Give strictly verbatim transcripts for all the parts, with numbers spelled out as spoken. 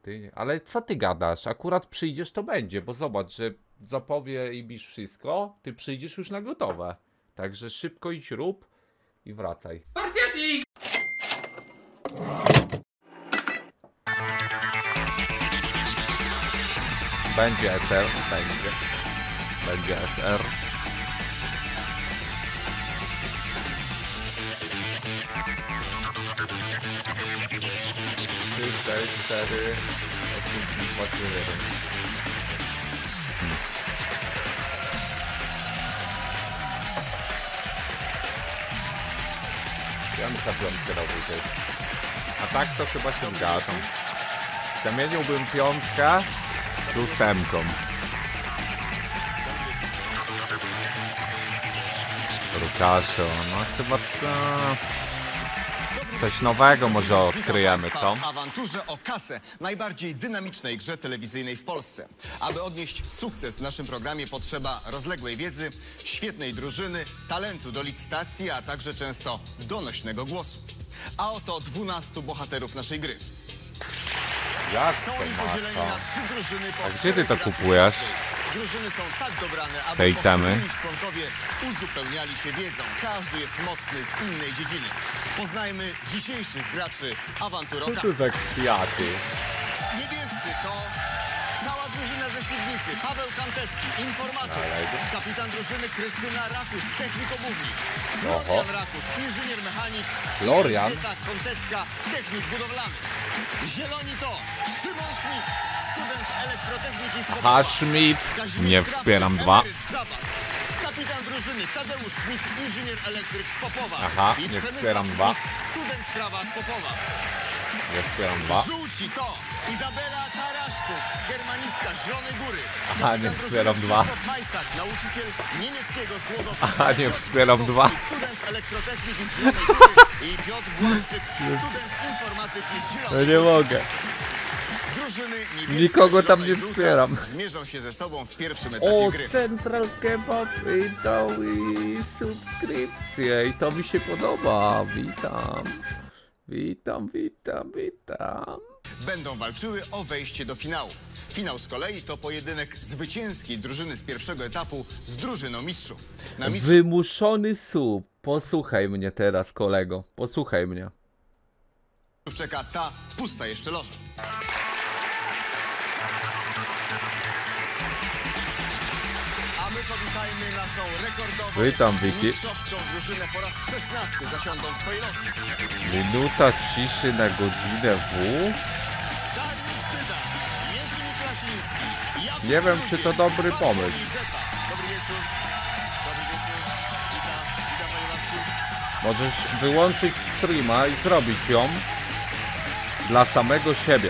ty. Ale co ty gadasz? Akurat przyjdziesz, to będzie, bo zobacz, że zapowie i bisz wszystko, ty przyjdziesz już na gotowe. Także szybko idź rób i wracaj. Spartiatik! Będzie S R, będzie. Będzie S R. trzy, cztery, cztery, osiem, jeden. Ja bym za piątkę robił. A tak to chyba się zgadzam. Zamieniłbym piątkę z ósemką. Rukaszo, no chyba to... Coś nowego może odkryjemy, co? Awanturze o kasę, najbardziej dynamicznej grze telewizyjnej w Polsce. Aby odnieść sukces w naszym programie potrzeba rozległej wiedzy, świetnej drużyny, talentu do licytacji, a także często donośnego głosu. A oto dwunastu bohaterów naszej gry. Jak Są to oni podzieleni na masz? trzy drużyny po A gdzie ty to czterech kupujesz? graczy. Drużyny są tak dobrane, aby Te itemy? poszczególni członkowie uzupełniali się wiedzą. Każdy jest mocny z innej dziedziny. Poznajmy dzisiejszych graczy Awantur o Co to kasę. za kwiaty? Niebiescy to cała drużyna ze Świdnicy. Paweł Kantecki, informator. Ale- Kapitan drużyny Krystyna Rakus, technik obównik. Oho. Florian Rakus, inżynier mechanik. i Florian? Elżbieta Kontecka, technik budowlany. Zieloni to Szymon Schmidt, student elektrotechniki z Popowa. A Schmidt. Kazimierz Nie Krawczyk, wspieram dwa. emeryt Zabak. Kapitan drużyny Tadeusz Schmidt, inżynier elektryk z Popowa. Aha, I nie Przemysław wspieram Schmidt, dwa. student prawa z Popowa. Nie wspieram dwa. Żółci to Izabela Taraszczuk, germanistka z Zielonej Góry. Aha, nie Kapitan wspieram drużyny dwa. Krzysztof Majsak, nauczyciel niemieckiego z Głogowa. Aha, nie Piotr wspieram dwa. Kwiatkowski, student elektrotechniki z Zielonej Góry. I Piotr Błaszczyk, student informatyki z No Zielonej nie Góry. mogę. Drużyny niebieskie, Nikogo tam zielone nie i żółte wspieram. zmierzą się ze sobą w pierwszym etapie O, gry. Central Kebab i to i subskrypcje i to mi się podoba. Witam. Witam, witam, witam. Będą walczyły o wejście do finału. Finał z kolei to pojedynek zwycięskiej drużyny z pierwszego etapu z drużyną mistrzów. Na mistrzów Wymuszony sub. Posłuchaj mnie teraz, kolego. Posłuchaj mnie. czeka ta pusta jeszcze loża. A my powitajmy naszą rekordową Witam, Wiki. mistrzowską drużynę. Po raz szesnasty zasiądą w swojej loży. Minuta ciszy na godzinę W. Dariusz Tyda, Jerzy Miklasiński, Jakub Nie wiem, czy to Grudzień, dobry Paweł pomysł. Iżeta. Dobry wieczór. Dobry wieczór. Witam, witam panie Waszku. Możesz wyłączyć streama i zrobić ją dla samego siebie.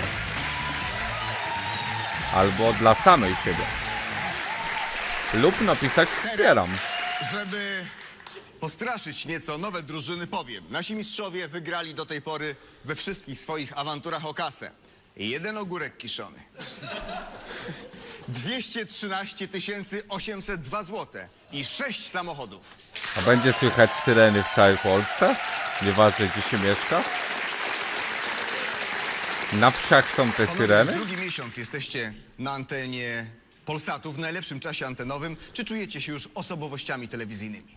Albo dla samej siebie. Lub napisać wspieram. Żeby postraszyć nieco nowe drużyny, powiem. Nasi mistrzowie wygrali do tej pory we wszystkich swoich awanturach o kasę. Jeden ogórek kiszony. dwieście trzynaście tysięcy osiemset dwa złote i sześć samochodów. A będzie słychać syreny w całej Polsce? Nieważne, gdzie się mieszka? Na wsiach są te Panowie, syreny? już drugi miesiąc jesteście na antenie Polsatu w najlepszym czasie antenowym. Czy czujecie się już osobowościami telewizyjnymi?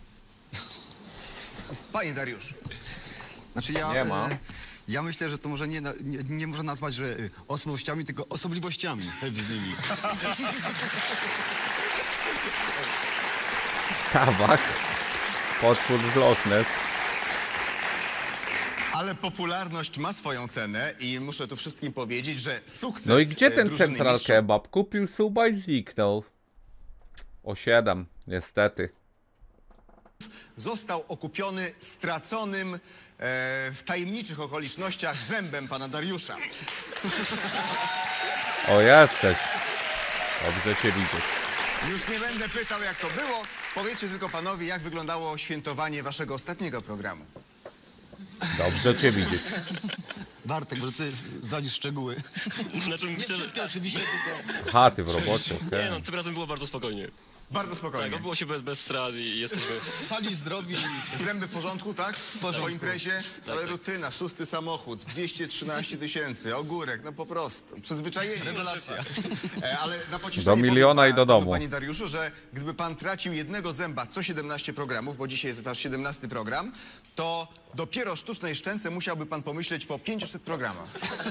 Panie Dariuszu. Znaczy ja, Nie ma. e, ja myślę, że to może nie, na- nie, nie można nazwać, że e, osobowościami, tylko osobliwościami telewizyjnymi. Tabak. Potwór z Loch Ness. Ale popularność ma swoją cenę i muszę tu wszystkim powiedzieć, że sukces No i gdzie e, ten drużyny Central mistrzów Kebab? Kupił suba i zniknął. O siedem, niestety. został okupiony straconym e, w tajemniczych okolicznościach zębem pana Dariusza. O, jesteś. Dobrze cię widzieć. Już nie będę pytał, jak to było. Powiedzcie tylko panowie, jak wyglądało świętowanie waszego ostatniego programu. Dobrze cię widzieć. Bartek, może ty zdradzisz szczegóły. Znaczy, Nie myślę, że... wszystkie oczywiście, tylko... Aha, ty w robocie, okej. Nie no, tym razem było bardzo spokojnie. Bardzo Tak, spokojnie. było się bez, bez strat i jesteśmy... Cali zdrowi. Zęby w porządku, tak? porządku. Po imprezie? Ale rutyna, szósty samochód, dwieście trzynaście tysięcy, ogórek, no po prostu. Przyzwyczajenie. Rewelacja. E, Ale na pocieszenie Do miliona powiem i do panu, domu. Panie Dariuszu, że gdyby pan tracił jednego zęba co siedemnaście programów, bo dzisiaj jest wasz siedemnasty program, to dopiero o sztucznej szczęce musiałby pan pomyśleć po pięciuset programach.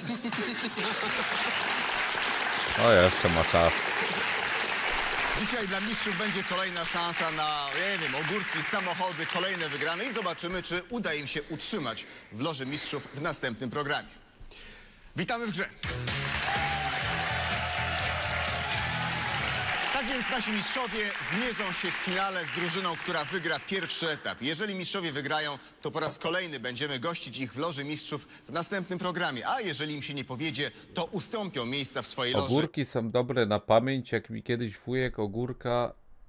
O, jeszcze ma czas. Dzisiaj dla mistrzów będzie kolejna szansa na, nie wiem, ogórki, samochody, kolejne wygrane i zobaczymy, czy uda im się utrzymać w loży mistrzów w następnym programie. Witamy w grze. Tak więc nasi mistrzowie zmierzą się w finale z drużyną, która wygra pierwszy etap. Jeżeli mistrzowie wygrają, to po raz kolejny będziemy gościć ich w loży mistrzów w następnym programie. A jeżeli im się nie powiedzie, to ustąpią miejsca w swojej loży Ogórki są dobre na pamięć, jak mi kiedyś wujek ogórka...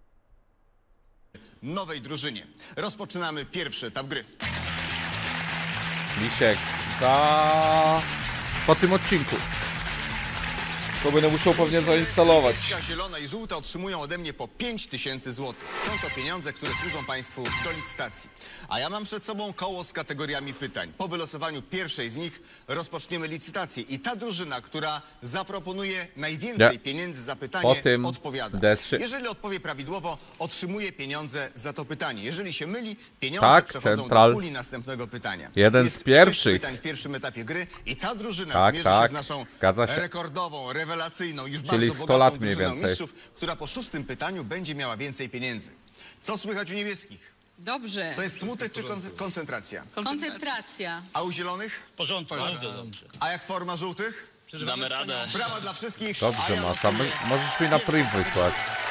nowej drużynie. Rozpoczynamy pierwszy etap gry. Misiek, za... po tym odcinku. To będę musiał pewnie zainstalować. Niebieska, zielona i żółta otrzymują ode mnie po pięć tysięcy złotych. Są to pieniądze, które służą państwu do licytacji. A ja mam przed sobą koło z kategoriami pytań. Po wylosowaniu pierwszej z nich rozpoczniemy licytację. I ta drużyna, która zaproponuje najwięcej Nie. pieniędzy za Po pytanie, tym odpowiada. D trzy. Jeżeli odpowie prawidłowo, otrzymuje pieniądze za to pytanie. Jeżeli się myli, pieniądze Tak, przechodzą central. do puli następnego pytania. Jeden Jest z pierwszych. sześć pytań w pierwszym etapie gry i ta drużyna Tak, zmierzy tak. się z naszą Zgadza się. rekordową, rewelacyjną, już Czyli bardzo sto bogatą lat mniej drużyną więcej. mistrzów, która po szóstym pytaniu będzie miała więcej pieniędzy. Co słychać u niebieskich? Dobrze. To jest smutek czy kon koncentracja? Koncentracja. A u zielonych? W porządku, bardzo dobrze. A jak forma żółtych? Damy radę. Brawa dla wszystkich. a Dobrze, ja Masa, losuję możesz mi na priv wysłać.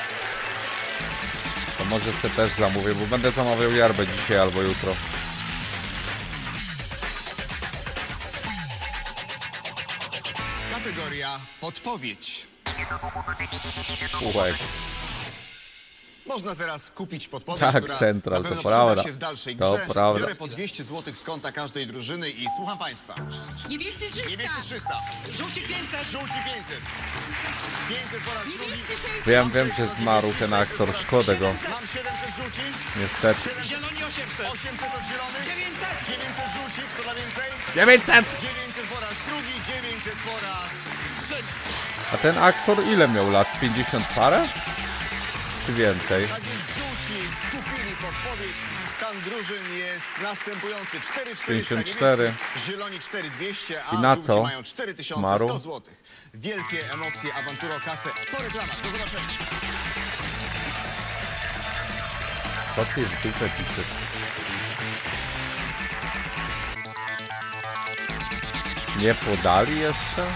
To może sobie też zamówię, bo będę zamawiał jarbę dzisiaj albo jutro. Kategoria podpowiedź. Ułek. Można teraz kupić podpowiedź, Tak, która Central, na to pewno prawda. przyda się w dalszej To grze. prawda. Biorę po dwieście złotych z konta każdej drużyny i słucham państwa. Niebiescy trzysta. Niebiescy trzysta. Żółci pięćset. Żółci pięćset. pięćset po raz drugi. Niebiescy sześćset. Wiem, wiem, że zmarł ten aktor, szkoda go. Mam siedemset żółci. Niestety. siedemset. Zieloni osiemset. osiemset od zielonych. dziewięćset. dziewięćset żółci. Kto da więcej? dziewięćset! dziewięćset po raz drugi. dziewięćset po raz trzeci. A ten aktor ile miał lat? pięćdziesiąt parę? Czy więcej? Tak więc żółci kupili podpowiedź. Stan drużyn jest następujący. cztery czterysta pięćdziesiąt cztery. niebiescy, zieloni cztery tysiące dwieście, a I na żółci co? mają cztery tysiące Maru? sto złotych. Wielkie emocje, awantura o kasę po reklamach. Do zobaczenia. Co ty w dupę piszesz? Nie podali jeszcze?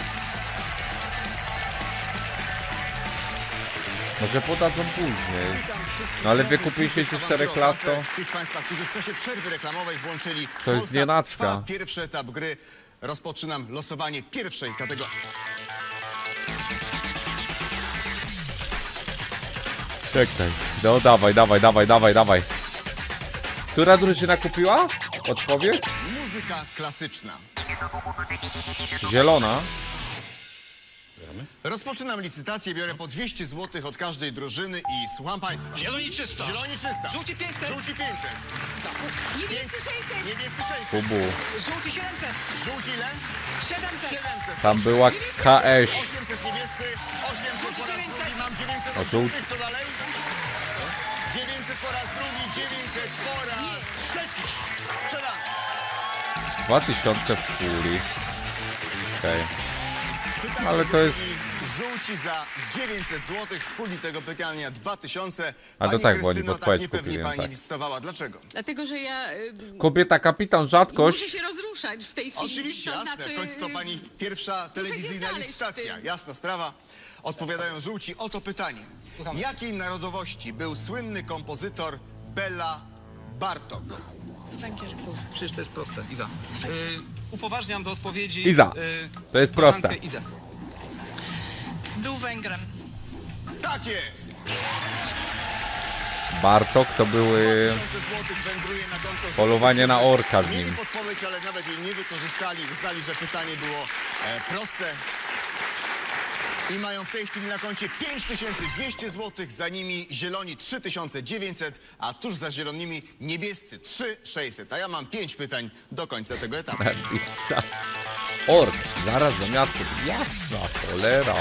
Może podadzą później. Witam wszystkich No ale w nowych wieku widzów pięćdziesięciu czterech Awantura o lat kasę. to... Tych z państwa, którzy w czasie przerwy reklamowej włączyli To jest Polsat, znienacka. trwa pierwszy etap gry. Rozpoczynam losowanie pierwszej kategorii. Czekaj. No dawaj, dawaj, dawaj, dawaj, dawaj. Która drużyna kupiła? Odpowiedź? Muzyka klasyczna. Zielona. Rozpoczynam licytację, biorę po dwieście złotych od każdej drużyny i słucham państwa. Zieloni trzysta. Zieloni trzysta. Żółci pięćset. Żółci pięćset. Niebiescy sześćset. Niebiescy sześćset. Kubu. Żółci siedemset. Żółci ile? siedemset. siedemset. Tam była K S. osiemset niebiescy. osiemset po raz drugi. Mam dziewięćset A od żółci? żółtych. Co dalej? dziewięćset po raz drugi. dziewięćset po raz trzeci. Sprzedane. dwa tysiące w puli. Okej. Pytanie Ale to jest- Żółci za dziewięćset złotych. W puli tego pytania dwa tysiące. A to Pani tak, bo oni Krystyno, podpowiedź tak niepewnie kupili, pani tak. licytowała. Dlaczego? Dlatego, że ja y, Kobieta kapitan, muszę rzadkość. się rozruszać w tej chwili. Oczywiście, to jasne. znaczy, W końcu to y, pani pierwsza telewizyjna znaleźć w licytacja. tym. Jasna sprawa. Odpowiadają żółci. Oto pytanie. Jakiej narodowości był słynny kompozytor Bela Bartok? Przecież to jest proste, Iza. Y, upoważniam do odpowiedzi... Iza. y, To jest koleżankę proste. Izę. Był Węgrem. Tak jest! Bartok to były tysiące złotych wędruje na konto polowanie na orka z Mieli nim. podpowiedź, ale nawet jej nie wykorzystali. Uznali, że pytanie było e, proste. I mają w tej chwili na koncie pięć tysięcy dwieście złotych, za nimi zieloni trzy tysiące dziewięćset, a tuż za zielonymi niebiescy trzy tysiące sześćset. A ja mam pięć pytań do końca tego etapu. Ork, zaraz za miasto. Jasna cholera.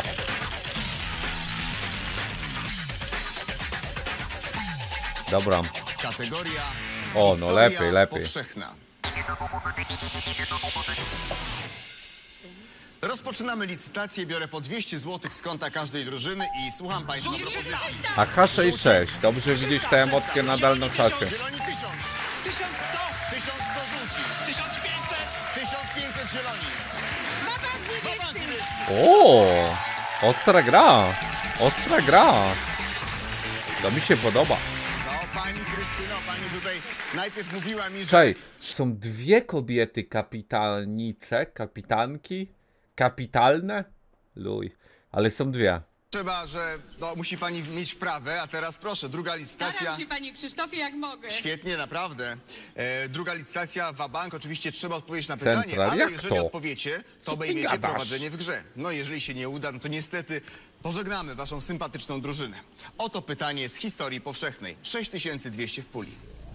Dobra. Kategoria O, no historia lepiej, lepiej. powszechna. Rozpoczynamy licytację, biorę po dwieście złotych z konta każdej drużyny i słucham Państwa propozycji. A H sześćdziesiąt sześć. Dobrze widzieć tę emotkę nadal na czacie. Zieloni tysiąc, tysiąc sto, tysiąc sto żółci, tysiąc pięćset. tysiąc pięćset zieloni. Baba niebiescy. O, ostra gra. Ostra gra. To mi się podoba. No, pani Krystyno, pani tutaj najpierw mówiła mi, że... Czekaj, są dwie kobiety kapitalnice, kapitanki, kapitalne? Luj, ale są dwie. Trzeba, że no, musi pani mieć wprawę, a teraz proszę, druga licytacja. Staram się, panie Krzysztofie, jak mogę. Świetnie, naprawdę. E, druga licytacja Wabank, oczywiście trzeba odpowiedzieć na pytanie, Central, ale jak jeżeli to? odpowiecie, to Co ty obejmiecie gadasz? prowadzenie w grze. No jeżeli się nie uda, no to niestety pożegnamy waszą sympatyczną drużynę. Oto pytanie z historii powszechnej. sześć tysięcy dwieście w puli.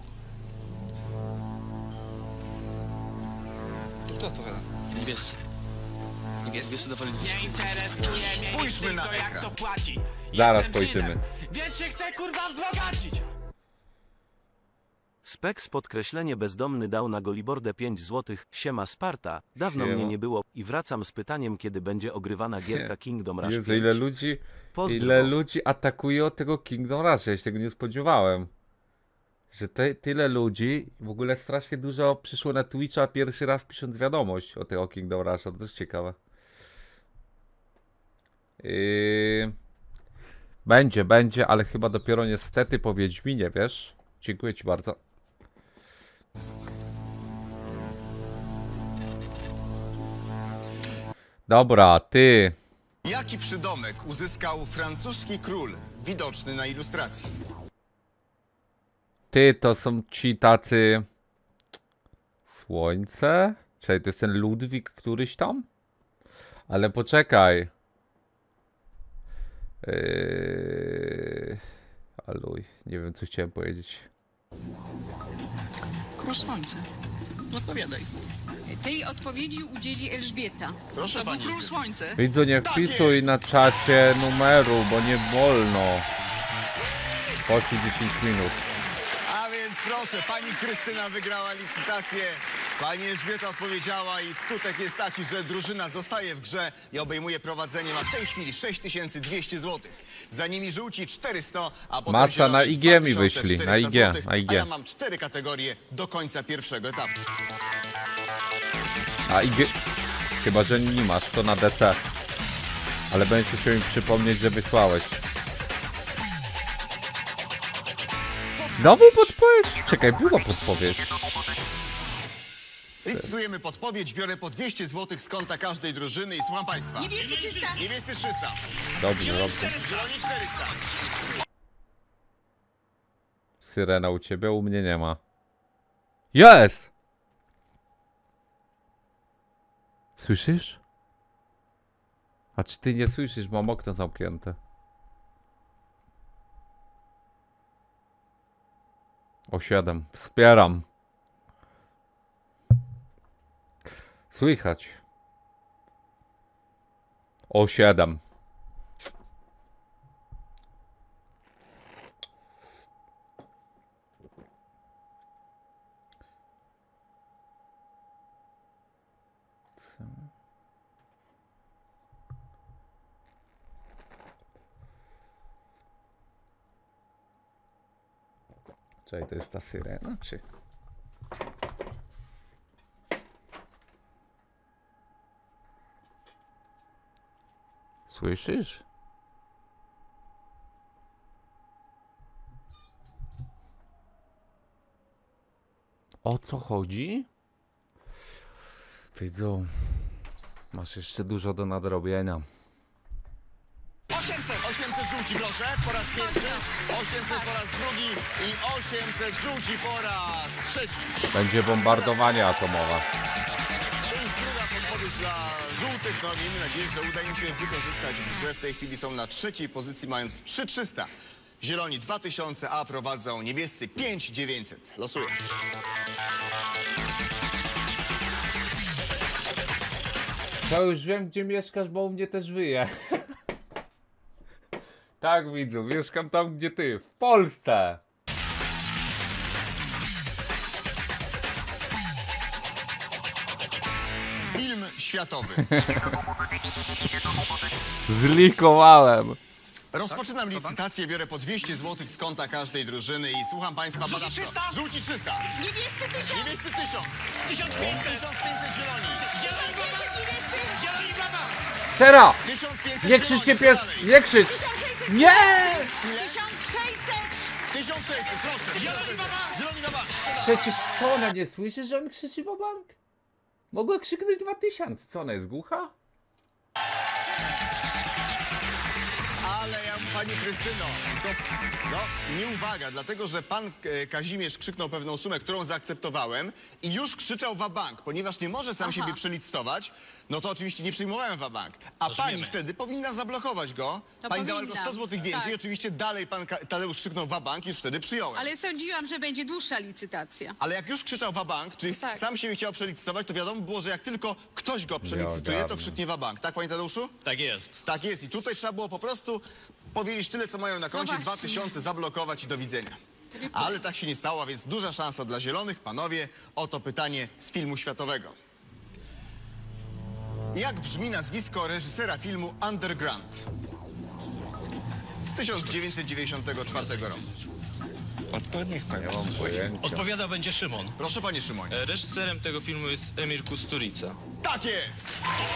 To kto odpowiada? Niebiescy. Niebiescy dawali dwieście. Nie interesuje mnie Spójrzmy nic na tylko, jak ekran. to płaci. Zaraz Jestem spojrzymy. Żydem, więc się chcę kurwa wzbogacić. Speks podkreślenie bezdomny dał na Golibordę pięć złotych. Siema Sparta. Dawno Siema. mnie nie było i wracam z pytaniem, kiedy będzie ogrywana gierka Kingdom Rush Jezu, pięć. ile ludzi, Pozdro. ile ludzi atakuje od tego Kingdom Rush. Ja się tego nie spodziewałem. Że te, tyle ludzi, w ogóle strasznie dużo przyszło na Twitcha pierwszy raz pisząc wiadomość o tego Kingdom Rusha. To jest ciekawe. Yy... Będzie, będzie, ale chyba dopiero niestety po Wiedźminie, wiesz? Dziękuję ci bardzo. Dobra, ty. Jaki przydomek uzyskał francuski król, widoczny na ilustracji? Ty to są ci tacy. Słońce? Czyli to jest ten Ludwik któryś tam? Ale poczekaj. Yy... Aluj, nie wiem co chciałem powiedzieć. Król Słońce. Odpowiadaj. Tej odpowiedzi udzieli Elżbieta. Proszę To był pani. Król Słońce. Widzę, nie Tak wpisuj jest. na czacie numeru, bo nie wolno. Płaci dziesięć minut. A więc proszę, pani Krystyna wygrała licytację. Pani Elżbieta odpowiedziała i skutek jest taki, że drużyna zostaje w grze i obejmuje prowadzenie. Ma w tej chwili sześć tysięcy dwieście złotych. Za nimi żółci czterysta, a potem Masa zieloni na I G mi dwa tysiące wyszli, na I G, czterysta złotych, na I G. A ja mam cztery kategorie do końca pierwszego etapu. A i gie- chyba, że nie masz, to na D C. Ale będziesz musiał mi przypomnieć, że wysłałeś. Znowu podpowiedź? Czekaj, była podpowiedź. Licytujemy podpowiedź, biorę po dwieście złotych z konta każdej drużyny i słucham państwa. Niebiescy trzysta. Niebiescy trzysta, Dobrze, dobrze. zieloni czterysta. Syrena u ciebie, u mnie nie ma. Jest! Słyszysz? A czy ty nie słyszysz? Mam okno zamknięte. O siedem. Wspieram. Słychać. O siedem. Czekaj, to jest ta syrena, czy? Słyszysz? O co chodzi? Widzą, masz jeszcze dużo do nadrobienia. osiemset żółci, proszę, po raz pierwszy. osiemset po raz drugi i osiemset żółci po raz trzeci. Będzie bombardowanie atomowe. To już druga podpowiedź dla żółtych. No miejmy nadzieję, że uda im się wykorzystać w grze. W tej chwili są na trzeciej pozycji, mając trzy tysiące trzysta. Zieloni dwa tysiące, a prowadzą niebiescy pięć tysięcy dziewięćset. Losuję. To już wiem, gdzie mieszkasz, bo u mnie też wyje. Tak, widzu, mieszkam tam, gdzie ty. W Polsce. Film światowy. Zlikowałem. Rozpoczynam licytację, biorę po dwieście złotych z konta każdej drużyny i słucham państwa badawczo. Żółci trzysta. Niebiescy tysiąc. Niebiescy tysiąc. tysiąc pięćset. tysiąc pięćset zieloni. Zieloni baba. Niebiescy. Zieloni baba. Teraz! tysiąc pięćset Nie krzyczcie zieloni. pies! Co dalej? Nie krzycz! Nie! tysiąc sześćset. tysiąc sześćset, proszę. Zieloni baba. Zieloni baba. Przecież co, ona nie słyszy, że on krzyczy w bank? Mogła krzyknąć dwa tysiące. Co, ona jest głucha? Ale ja, pani Krystyno, to, no, nie uwaga, dlatego że pan e, Kazimierz krzyknął pewną sumę, którą zaakceptowałem i już krzyczał wabank, ponieważ nie może sam Aha. siebie przelicytować, no to oczywiście nie przyjmowałem wabank. A pani wtedy powinna zablokować go. To Pani dała powinna. tylko sto złotych więcej, Tak. oczywiście dalej pan Ka Tadeusz krzyknął wabank i już wtedy przyjąłem. Ale... Ale sądziłam, że będzie dłuższa licytacja. jak już krzyczał wabank, czyli tak. sam siebie chciał przelicytować, to wiadomo było, że jak tylko ktoś go przelicytuje, to ogarnę. krzyknie wabank. Tak, panie Tadeuszu? Tak jest. Tak jest i tutaj trzeba było po prostu powiedzieć tyle, co mają na koncie, No dwa właśnie. tysiące zablokować i do widzenia. Ale tak się nie stało, a więc duża szansa dla zielonych. Panowie, oto pytanie z filmu światowego. Jak brzmi nazwisko reżysera filmu Underground z tysiąc dziewięćset dziewięćdziesiątego czwartego roku? Odpowiednich Nie mam pojęcia. Odpowiada będzie Szymon. Proszę, panie Szymonie. E, Reżyserem tego filmu jest Emir Kusturica. Tak jest!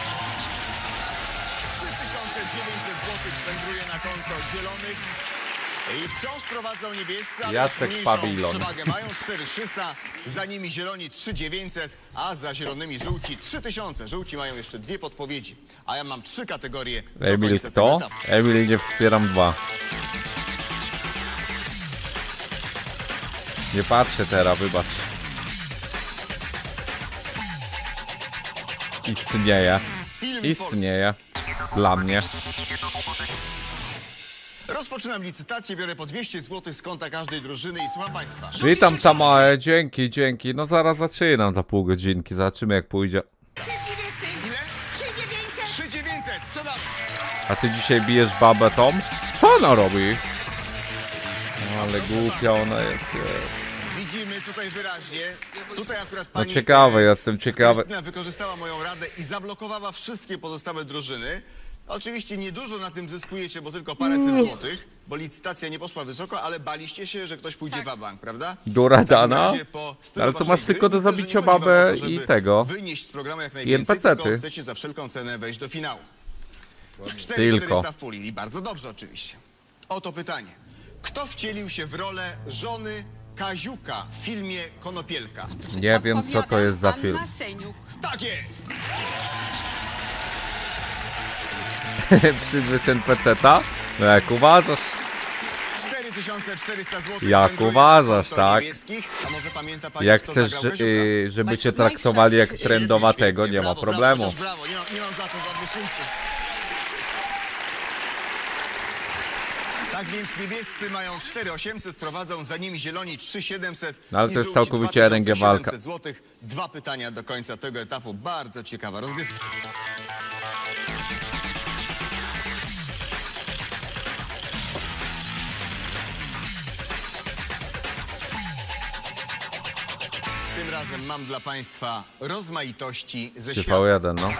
trzy tysiące dziewięćset złotych wędruje na konto zielonych. I wciąż prowadzą niebiescy, ale Jacek już mniejszą Pawilon. przewagę mają cztery tysiące trzysta, za nimi zieloni trzy tysiące dziewięćset, a za zielonymi żółci trzy tysiące. Żółci mają jeszcze dwie podpowiedzi, a ja mam trzy kategorie do Emil końca tego kto? etapu. Emil nie wspieram dwa. Nie patrzę teraz, wybacz. Istnieje. Film Istnieje. Dla mnie. Rozpoczynam licytację, biorę po dwieście złotych z konta każdej drużyny i słucham państwa. Witam Tamae, dzięki, dzięki. No zaraz zaczynam za pół godzinki, zobaczymy jak pójdzie. Niebiescy. Ile? trzy dziewięćset. trzy tysiące dziewięćset, co dalej? A ty dzisiaj bijesz babę Tom? Co ona robi? No, ale głupia ona jest. Widzimy tutaj wyraźnie, tutaj akurat No pani ciekawy e, jestem, ciekawy. Krystyna wykorzystała moją radę i zablokowała wszystkie pozostałe drużyny. Oczywiście niedużo na tym zyskujecie, bo tylko paręset złotych, bo licytacja nie poszła wysoko, ale baliście się, że ktoś pójdzie Tak. w bank, prawda? Dura W takim dana? razie po stylu Ale to waszej masz gry tylko do widzę, że nie zabicia chodzi wam o babę to, żeby i tego. wynieść z programu jak najwięcej, pecety. tylko chcecie za wszelką cenę wejść do finału. cztery tysiące Tylko. czterysta w puli i bardzo dobrze oczywiście. Oto pytanie. Kto wcielił się w rolę żony Kaziuka w filmie Konopielka? Nie wiem co to jest za Anna film. Seniuk. Tak jest! Przybysz N P C ta? No jak uważasz? cztery tysiące czterysta złotych. Jak wędruje uważasz, na konto tak? niebieskich. A może pamięta pani, Jak kto chcesz, zagrał Kaziuka? y, żeby cię Mike traktowali jak Tyson. trendowatego, Świetnie, nie ma brawo, problemu. Brawo, brawo. Nie, mam, nie mam za to żadnych punktów. Tak więc niebiescy mają cztery tysiące osiemset, prowadzą za nimi zieloni trzy tysiące siedemset. No ale i to jest żółci całkowicie dwa R N G tysiące walka. siedemset złotych. Dwa pytania do końca tego etapu. Bardzo ciekawa rozgrywka. Tym razem mam dla państwa rozmaitości ze trzy świata. V jeden, no.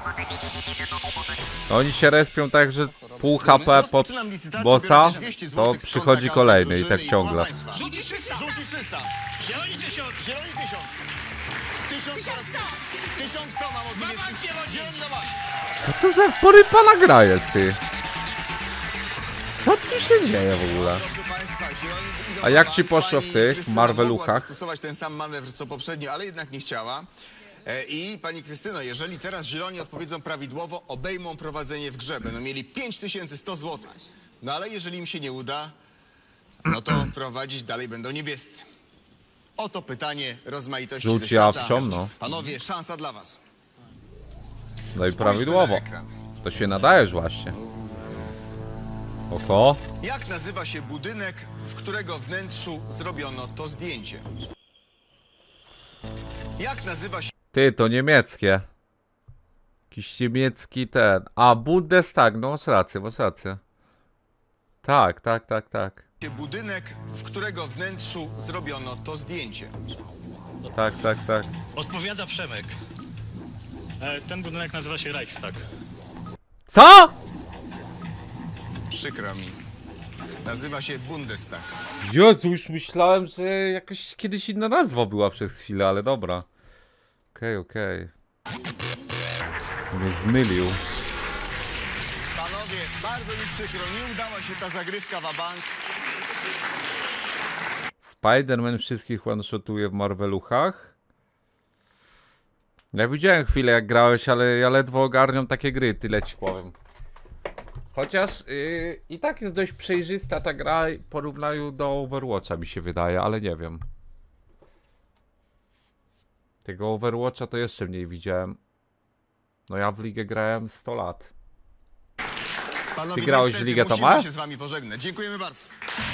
Oni się respią tak, że pół H P pod Rozpoczynam licytację, bossa, biorę dwieście to złotych z przychodzi konta każdej kolejny i drużyny tak słucham ciągle. państwa. Żółci trzysta. Żółci trzysta. Zieloni tysiąc. Zieloni tysiąc. Tysiąc po raz... Tysiąc sto mam od niebieskich. zieloni. Zieloni na bank. Co to za porypana gra jest, ty? Co tu się dzieje w ogóle? Proszę państwa, zieloni idą A na jak bank. ci poszło w Pani tych Krystyna Marveluchach? mogła zastosować ten sam manewr co poprzednio, ale jednak nie chciała. E, I pani Krystyno, jeżeli teraz zieloni odpowiedzą prawidłowo, obejmą prowadzenie w grze. Będą mieli pięć tysięcy sto złotych. No ale jeżeli im się nie uda, no to prowadzić dalej będą niebiescy. Oto pytanie rozmaitości ze Żółci świata. awcią, no. Panowie, szansa dla was. No i Spójrzmy prawidłowo. na ekran. To się nadajesz właśnie. Oko. Jak nazywa się budynek, w którego wnętrzu zrobiono to zdjęcie? Jak nazywa się Ty, to niemieckie. Jakiś niemiecki ten. A, Bundestag, no masz rację, masz rację. Tak, tak, tak, tak. budynek, w którego wnętrzu zrobiono to zdjęcie? Tak, tak, tak. Odpowiada Przemek. E, ten budynek nazywa się Reichstag. Co? Przykro mi. Nazywa się Bundestag. Jezu, już myślałem, że jakaś kiedyś inna nazwa była przez chwilę, ale dobra. Okej, okay, okej. Okay. Mnie zmylił. Panowie, bardzo mi przykro, nie udała się ta zagrywka wabank. Spider-Man wszystkich one-shotuje w Marveluchach. Ja widziałem chwilę jak grałeś, ale ja ledwo ogarniam takie gry, tyle ci powiem. Chociaż yy, i tak jest dość przejrzysta ta gra w porównaniu do Overwatcha, mi się wydaje, ale nie wiem. Tego Overwatcha to jeszcze mniej widziałem. No ja w ligę grałem sto lat. Panowie, Ty grałeś w niestety ligę musimy Toma? się z wami pożegnać. Dziękujemy bardzo.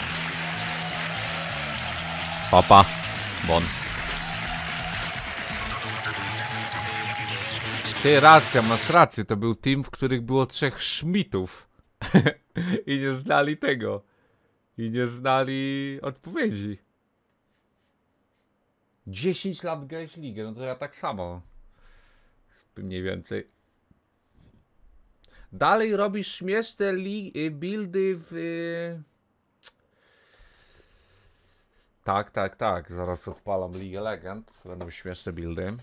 Papa. Bon. Ty, racja, masz rację, to był team, w których było trzech Schmidtów. I nie znali tego. I nie znali odpowiedzi. dziesięć lat grałeś ligę, no to ja tak samo. Mniej więcej. Dalej robisz śmieszne buildy w... Tak, tak, tak. Zaraz odpalam League Legend. Będą śmieszne buildy.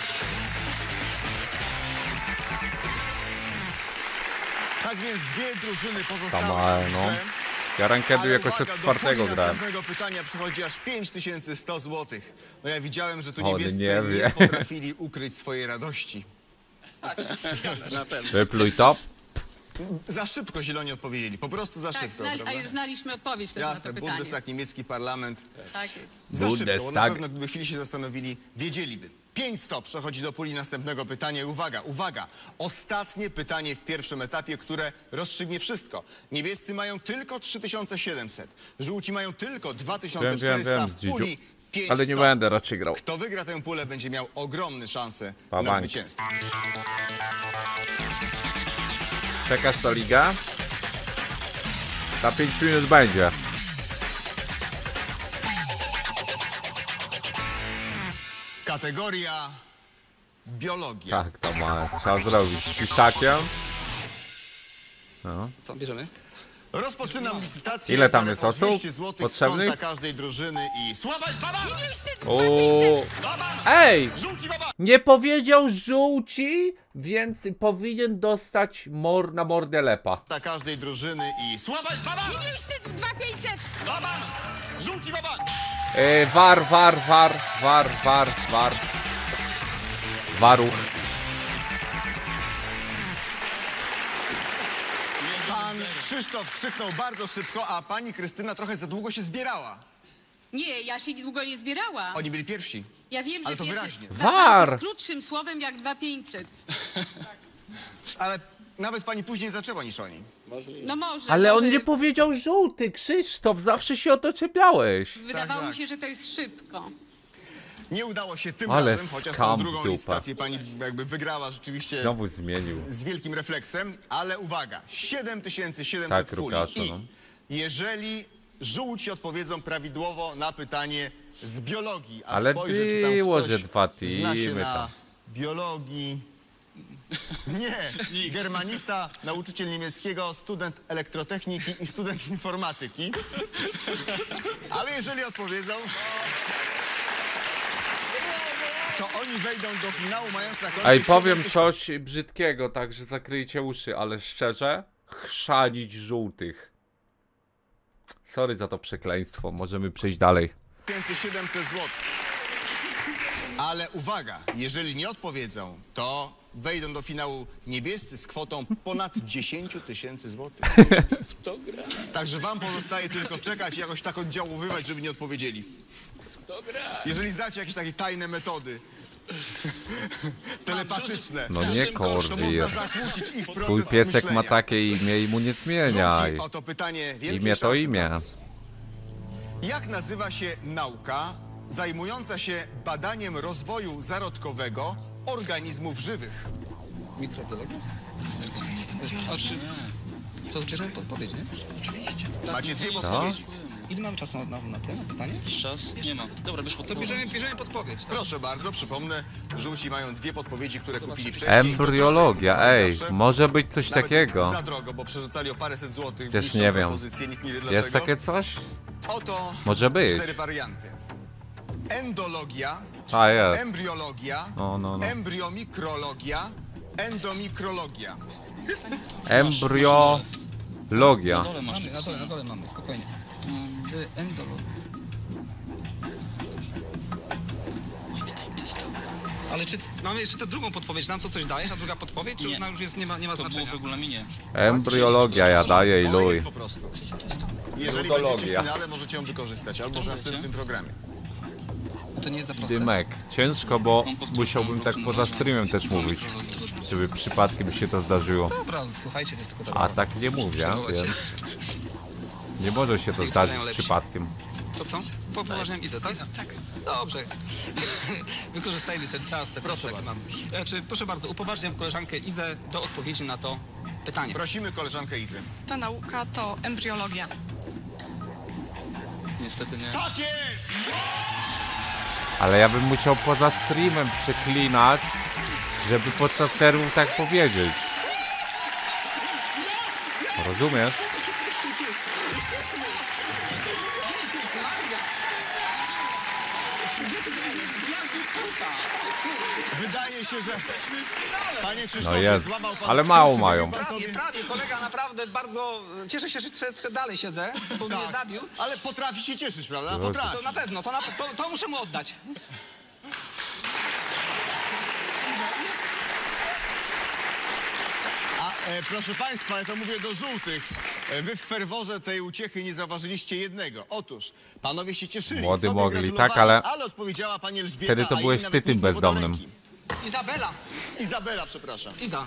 Tak więc dwie drużyny pozostałe Tam, w no. grze. Ja rankedu Ale jakoś uwaga, od do czwartego puli grałem. następnego pytania przychodzi aż pięć tysięcy sto złotych. No ja widziałem, że tu On niebiescy nie nie, wie. potrafili ukryć swojej radości. Na pewno. Wypluj to. Za szybko zieloni odpowiedzieli, po prostu za Tak, szybko, znali, prawda? a znaliśmy odpowiedź też na Jasne, to pytanie. Bundestag, niemiecki parlament. Tak jest. Za szybko, bo na Bundestag. pewno gdyby chwili się zastanowili, wiedzieliby. pięć sto przechodzi do puli następnego pytania i uwaga, uwaga, ostatnie pytanie w pierwszym etapie, które rozstrzygnie wszystko. Niebiescy mają tylko trzy tysiące siedemset, żółci mają tylko dwa tysiące Wiem, wiem, czterysta, wiem, w puli pięć Ale nie sto. będę raczej grał. Kto wygra tę pulę, będzie miał ogromne szanse na Babank. zwycięstwo. Czekasz to liga? Za pięć minut będzie. Kategoria biologia. Tak, to ma. Trzeba zrobić. Piszakiem. No. Co, bierzemy? Rozpoczynam licytację. Ile tam Biorę jest po osób dwieście złotych potrzebnych? z konta każdej drużyny i sława, sława! O. Ej! Żółci baba! Nie powiedział żółci, więc powinien dostać mor na mordę lepa. Dla każdej drużyny i sława, sława! Niestety dwa pięćset! Baba! Żółci baba! E, war, war, war, war, war, war. Waruch. Pan Krzysztof krzyknął bardzo szybko, a pani Krystyna trochę za długo się zbierała. Nie, ja się długo nie zbierałam. Oni byli pierwsi. Ja wiem, że Ale to pierwszy- wyraźnie. War! jest krótszym słowem jak dwa pięćset. Ale nawet pani później zaczęła niż oni. No może, Ale on może nie powiedział żółty, Krzysztof, zawsze się o to czepiałeś. wydawało Tak, mi się, że to jest szybko. Nie udało się tym Ale razem, chociaż tą skam drugą dupa. licytację pani jakby wygrała rzeczywiście Znowu zmienił. z, z wielkim refleksem, ale uwaga, siedem tysięcy siedemset Tak, puli. Łukaszu, I no. jeżeli żółci odpowiedzą prawidłowo na pytanie z biologii, a Ale spojrzę, czy tam było, ktoś że dwa zna się teamy na tam. biologii... Nie, germanista, nauczyciel niemieckiego, student elektrotechniki i student informatyki. Ale jeżeli odpowiedzą, to oni wejdą do finału, mając na koncie Ej, powiem siedem coś brzydkiego, także zakryjcie uszy, ale szczerze, chrzanić żółtych. Sorry za to przekleństwo, możemy przejść dalej. tysięcy siedemset złotych. Ale uwaga, jeżeli nie odpowiedzą, to wejdą do finału niebiescy z kwotą ponad dziesięć tysięcy złotych. Także wam pozostaje tylko czekać i jakoś tak oddziaływać, żeby nie odpowiedzieli. Jeżeli znacie jakieś takie tajne metody telepatyczne, No nie to można Korwir. zakłócić ich proces Twój piesek myślenia. ma takie imię i mu nie zmieniaj. Rzuci oto pytanie wielkiej Imię to szansy imię. dla was. Jak nazywa się nauka zajmująca się badaniem rozwoju zarodkowego organizmów żywych? Mikrobiologia? A czy... To bierzemy podpowiedź, nie? Macie dwie podpowiedzi. Ile mamy czasu na, na, na to na pytanie? Czas? Nie ma. Dobra, bierz To podpowiedź. bierzemy, bierzemy podpowiedź. Proszę bardzo, przypomnę, żółci mają dwie podpowiedzi, które kupili wcześniej. Embryologia, Gotowe, ej, zawsze. może być coś Nawet takiego. za drogo, bo przerzucali o paręset złotych. Chociaż niższą nie wiem. propozycję, nikt nie wie dlaczego. Jest takie coś? Oto Może być. cztery warianty. Endologia, A jest. embriologia, No, no, no. embriomikrologia, endomikrologia. Embryologia. Na dole masz. Mamy, na dole, na dole mamy, spokojnie. Y, Endologia. Ale czy mamy jeszcze tę drugą podpowiedź? Nam co coś dajesz, a druga podpowiedź? Czy Nie. ona już jest, nie ma, nie ma To było znaczenia? w regulaminie. Embryologia, ja daję i To luj. jest po prostu. Jeżeli Ludologia. będziecie w finale, możecie ją wykorzystać albo w następnym programie. To nie jest za proste. Dymek. Ciężko, bo musiałbym tak poza streamem też mówić. Żeby przypadkiem się to zdarzyło. Dobra, słuchajcie, to jest tylko A zabawa. tak nie mówię, więc nie może się to zdarzyć przypadkiem. To co? Popoważniam Izę, tak? Tak. Dobrze. Wykorzystajmy ten czas, te proszę bardzo. Mam. E, czy, proszę bardzo, upoważniam koleżankę Izę do odpowiedzi na to pytanie. Prosimy koleżankę Izę. Ta nauka to embriologia. Niestety nie. Tak jest! Ale ja bym musiał poza streamem przeklinać, żeby podczas termów tak powiedzieć. Rozumiesz? Wydaje się, że panie No Krzysztofie, jest, złamał pan ale kciuk, mało czy mają. wybił pan Prawie, sobie? prawie, kolega naprawdę bardzo... Cieszę się, że troszeczkę dalej siedzę, bo mnie Tak, zabił. ale potrafi się cieszyć, prawda? To Potrafi. na pewno, to, na, to, to muszę mu oddać. A e, proszę państwa, ja to mówię do żółtych. E, wy w ferworze tej uciechy nie zauważyliście jednego. Otóż, panowie się cieszyli, Młody sobie mogli, gratulowali, tak, ale ale odpowiedziała pani Elżbieta, wtedy to a jej byłeś nawet ty tym nikt nie podał bezdomnym. ręki. Izabela. Izabela, przepraszam. Iza.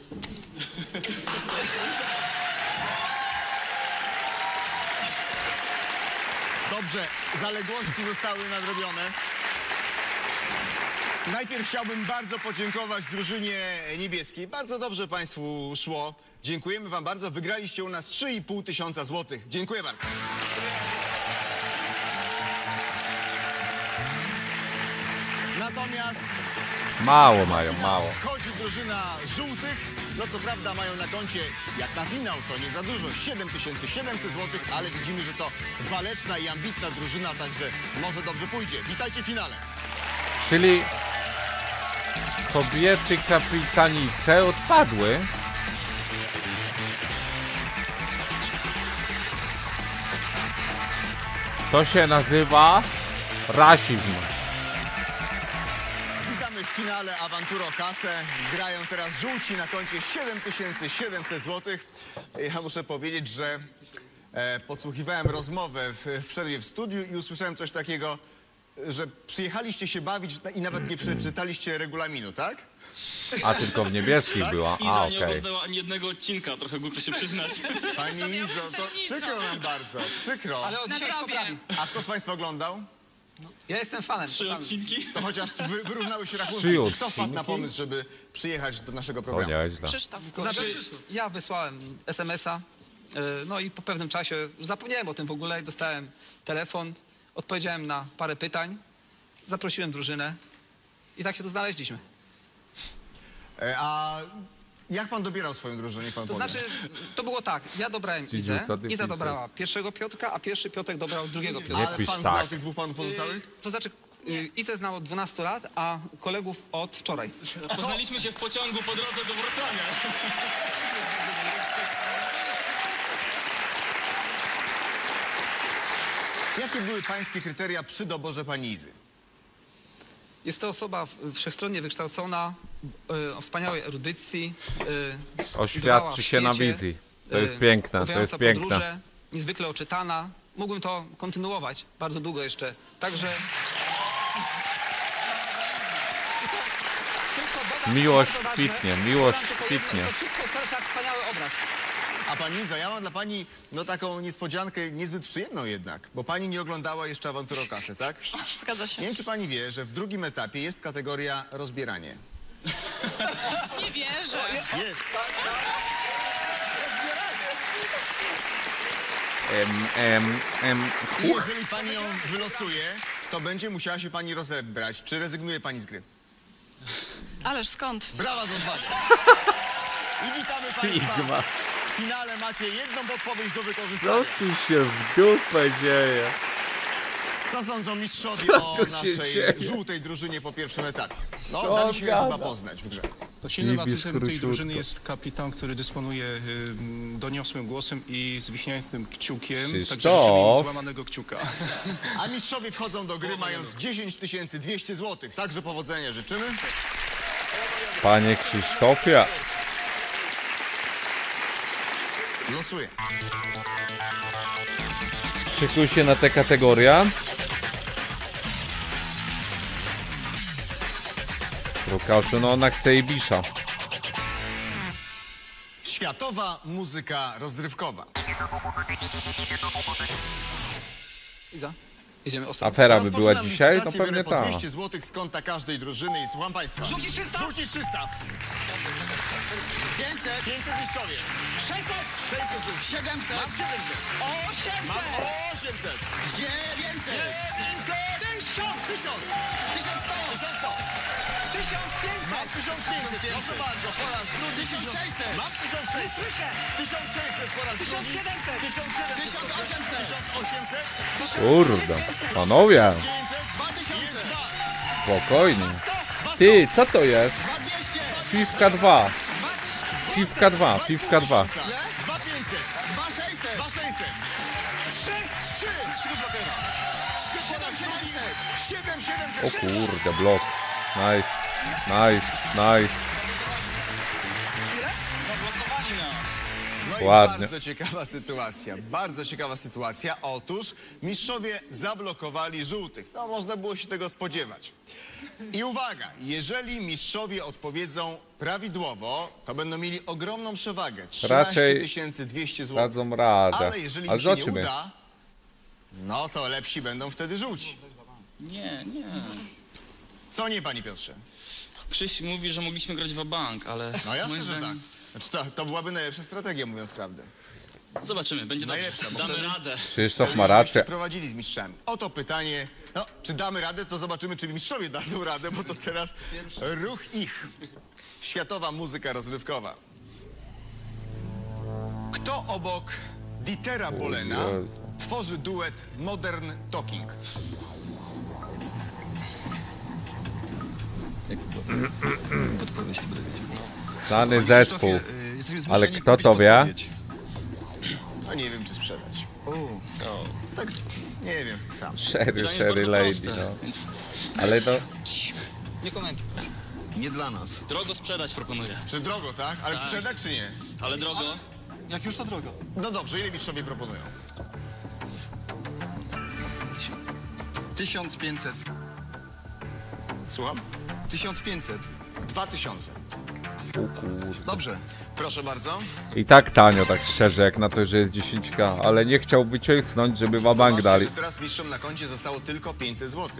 Dobrze, zaległości zostały nadrobione. Najpierw chciałbym bardzo podziękować drużynie niebieskiej. Bardzo dobrze państwu szło. Dziękujemy wam bardzo. Wygraliście u nas trzy i pół tysiąca złotych. Dziękuję bardzo. Natomiast Mało mają, mało. wchodzi drużyna żółtych. No co prawda mają na koncie, jak na finał, to nie za dużo, siedem tysięcy siedemset złotych, ale widzimy, że to waleczna i ambitna drużyna, także może dobrze pójdzie. Witajcie w finale. Czyli kobiety kapitanice odpadły. To się nazywa rasizm. Witamy w finale Awantura o kasę. Grają teraz żółci na koncie siedem tysięcy siedemset złotych. Ja muszę powiedzieć, że e, podsłuchiwałem rozmowę w, w przerwie w studiu i usłyszałem coś takiego, że przyjechaliście się bawić i nawet nie przeczytaliście regulaminu, tak? A tylko w niebieskich Tak? była. A, Iza nie okej. oglądała ani jednego odcinka, trochę głupio się przyznać. Pani Izo, to przykro nam bardzo, przykro. Ale od dzisiaj się Nadrobię. poprawi. A kto z państwa oglądał? Ja jestem fanem. Trzy fanem. odcinki. To chociaż wy, wyrównały się rachunki. Trzy Kto wpadł na odcinki? pomysł, żeby przyjechać do naszego O programu? nieźle. Krzysztof. To znaczy, ja wysłałem es em es a, y, no i po pewnym czasie, już zapomniałem o tym w ogóle, dostałem telefon, odpowiedziałem na parę pytań, zaprosiłem drużynę i tak się tu znaleźliśmy. E, A jak pan dobierał swoją drużynę? Niech pan To powie. znaczy, to było tak, ja dobrałem Cidziu, Izę, co ty Iza piszesz? dobrała pierwszego Piotrka, a pierwszy Piotrek dobrał drugiego Piotrka. Nie Ale pisz pan tak. znał tych dwóch panów pozostałych? Y, To znaczy, y, Izę znał od dwunastu lat, a kolegów od wczoraj. Poznaliśmy się w pociągu po drodze do Wrocławia. Jakie były pańskie kryteria przy doborze pani Izy? Jest to osoba w- wszechstronnie wykształcona, y, o wspaniałej erudycji. y, bywała Oświadczy w się na świecie, wizji. To jest y, piękne, to jest odbywająca piękne. podróże, niezwykle oczytana. Mógłbym to kontynuować bardzo długo jeszcze. Także... Tylko dodam, Miłość bardzo ważne, kwitnie, miłość dodam tylko jedno, kwitnie. To wszystko składa się jak wspaniały obraz. A pani Iza, ja mam dla pani no taką niespodziankę niezbyt przyjemną jednak, bo pani nie oglądała jeszcze Awantury o kasę, tak? Zgadza się. Nie wiem, czy pani wie, że w drugim etapie jest kategoria rozbieranie. Nie wierzę. Jest. Em, em, em. I jeżeli pani ją wylosuje, to będzie musiała się pani rozebrać. Czy rezygnuje pani z gry? Ależ skąd? Brawa z odwagi. I witamy państwa. Sigma. W finale macie jedną podpowiedź do Co wykorzystania. tu się w dupę dzieje? Co sądzą mistrzowie Co o tu się naszej dzieje? żółtej drużynie po pierwszym etapie? No, Co dali się gada? chyba poznać w grze. To silnym Ibisz atutem tej króciutko. drużyny jest kapitan, który dysponuje y, doniosłym głosem i zwiśniętym kciukiem, także Krzysztof. życzymy im złamanego kciuka. A mistrzowie wchodzą do gry mając dziesięć tysięcy dwieście złotych. Także powodzenia życzymy. Panie Krzysztofie. Losuję. Szykuj się na tę kategorię. Łukaszu, no ona chce Ibisza. Światowa muzyka rozrywkowa. Iza, jedziemy ostro. Afera by była Rozpoczynam dzisiaj? No licytację, pewnie biorę po tak. dwieście złotych z konta każdej drużyny i słucham państwa. Rzucić trzysta? Rzucić trzysta. pięćset. pięćset mistrzowie. sześćset, sześćset rzucić. siedemset, Mam siedemset. osiemset, Mam osiemset. dziewięćset, dziewięćset. tysiąc, Tysiąc. tysiąc sto, Tysiąc sto. tysiąc pięćset! Mam tysiąc pięćset. Proszę bardzo, po raz drugi. tysiąc sześćset, Mam tysiąc sześćset. Słyszę! tysiąc sześćset po raz tysiąc drugi. siedemset. tysiąc siedemset. tysiąc osiemset, tysiąc osiemset. Kurde, panowie, dziewięćset. dwa tysiące, Jest dwa. spokojnie. Ty, co to jest? dwa dwieście, Piwka dwa. Piwka dwa, piwka dwa. dwa pięćset. dwa sześćset, dwa sześćset. trzy, trzy, trzy blokera, trzy siedem siedemset, siedem siedemset. O kurde, blok. Nice, nice, nice. No i Ładnie. bardzo ciekawa sytuacja, bardzo ciekawa sytuacja. Otóż mistrzowie zablokowali żółtych. No, można było się tego spodziewać. I uwaga, jeżeli mistrzowie odpowiedzą prawidłowo, to będą mieli ogromną przewagę. trzynaście Raczej tysięcy dwieście złotych. Dadzą radę. Ale jeżeli Ale im się nie zobaczymy. uda, no to lepsi będą wtedy żółci. Nie, nie. Co nie, panie Piotrze? Krzyś mówi, że mogliśmy grać w bank, ale No jasne, moim że tak. zdaniem... Znaczy, to, to byłaby najlepsza strategia, mówiąc prawdę. Zobaczymy, będzie Najlepsza, dobrze. bo Damy wtedy- radę. Krzysztof Wtedy ma już byście rację. prowadzili z mistrzami. Oto pytanie, no, czy damy radę, to zobaczymy, czy mistrzowie dadzą radę, bo to teraz ruch ich. Światowa muzyka rozrywkowa. Kto obok Dietera Bolena Jezu. tworzy duet Modern Talking? Znany Panie zespół. Krzysztofie, y, jesteśmy zmuszeni Ale kto odpowiedzieć to wie? odpowiedź. No nie wiem, czy sprzedać. O, Tak, nie wiem, sam. Sherry, Pytanie jest Sherry bardzo Lady, proste, no. więc Ale to... Nie komentuj. nie dla nas. drogo sprzedać proponuję. Czy drogo, tak? Ale sprzedać, czy nie? Ale drogo? Jak już to drogo. No dobrze, ile mistrzowie proponują? tysiąc pięćset, Słucham? tysiąc pięćset. Dwa tysiące. O kurde. Dobrze. Proszę bardzo. I tak tanio, tak szczerze, jak na to, że jest dziesięć ka. Ale nie chciał wycisnąć, żeby wabank Zobaczcie, dali. że teraz mistrzom na koncie zostało tylko pięćset złotych.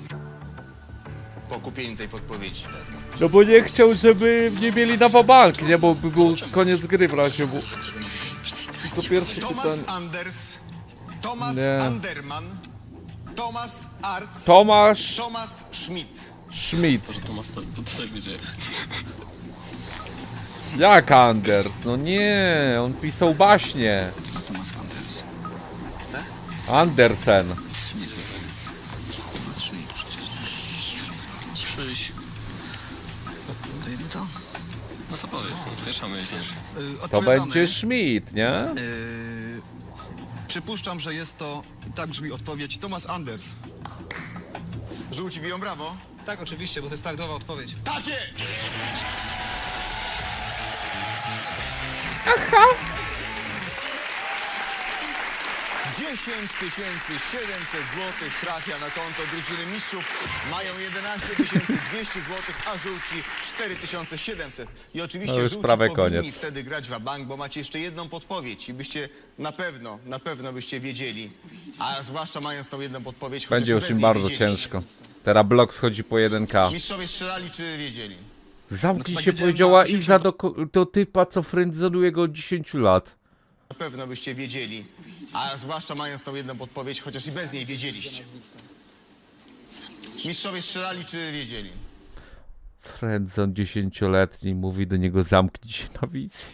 Po kupieniu tej podpowiedzi. No bo nie chciał, żeby nie mieli na wabank, nie? Bo by był koniec gry w razie, bo... Tylko pierwsze Thomas pytanie. Anders, Thomas Nie. Anderman, Thomas Arts, Tomasz Thomas Schmidt. Schmidt. To Tomas, to, to, to tak będzie. Jak Anders? No nie, on pisał baśnie. Thomas Anders. Andersen. Thomas Schmidt przecież. Krzyś, Dajemy to? no co powiedz, pierwsza myśl. Y, To odpowiadamy. będzie Schmidt, nie? Y, przypuszczam, że jest to, tak brzmi odpowiedź, Thomas Anders. Żółci biją brawo. Tak, oczywiście, bo to jest prawidłowa odpowiedź. Tak jest! Aha! dziesięć tysięcy siedemset złotych trafia na konto drużyny mistrzów. Mają jedenaście tysięcy dwieście złotych, a żółci cztery tysiące siedemset. I oczywiście No już żółci prawie powinni koniec. wtedy grać w bank, bo macie jeszcze jedną podpowiedź i byście na pewno, na pewno byście wiedzieli. A zwłaszcza mając tą jedną podpowiedź, Będzie chociaż już bez im niej bardzo wiedzieliście. ciężko. Teraz blok wchodzi po jeden K. Mistrzowie strzelali czy wiedzieli? Zamknij Znaczy, się, tak powiedziała wiedziałem na Iza do, ko- do typa, co friendzonuje go od dziesięciu lat. Na pewno byście wiedzieli. A zwłaszcza mając tą jedną podpowiedź, chociaż i bez niej wiedzieliście. Mistrzowie strzelali czy wiedzieli? Friendzon dziesięcioletni mówi do niego zamknij się na wizji.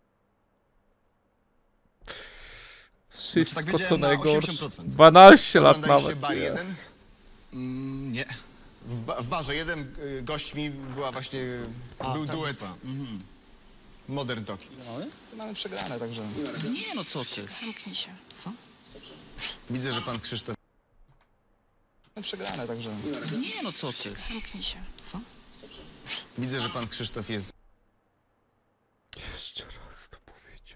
Wszystko tak co wiedziałem na najgorsze. osiemdziesiąt procent. dwanaście lat Oglądaliście nawet. bar Jest. jeden? Mm, nie. W, ba w barze jeden y, gośćmi była właśnie, A, był ta duet grupa. Mhm. Modern Talking. To mamy przegrane, także... Nie no, co ty? Zamknij się. Widzę, że pan Krzysztof Mamy przegrane, także... Nie no, co ty? Zamknij się. Widzę, że pan Krzysztof jest Jeszcze raz to powiedział.